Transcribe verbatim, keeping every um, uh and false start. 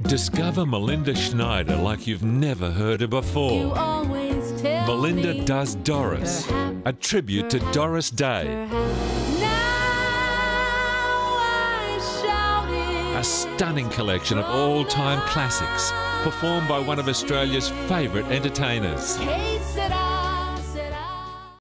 Discover Melinda Schneider like you've never heard her before. Melinda Does Doris, a tribute to Doris Day. A stunning collection of all-time classics, performed by one of Australia's favourite entertainers.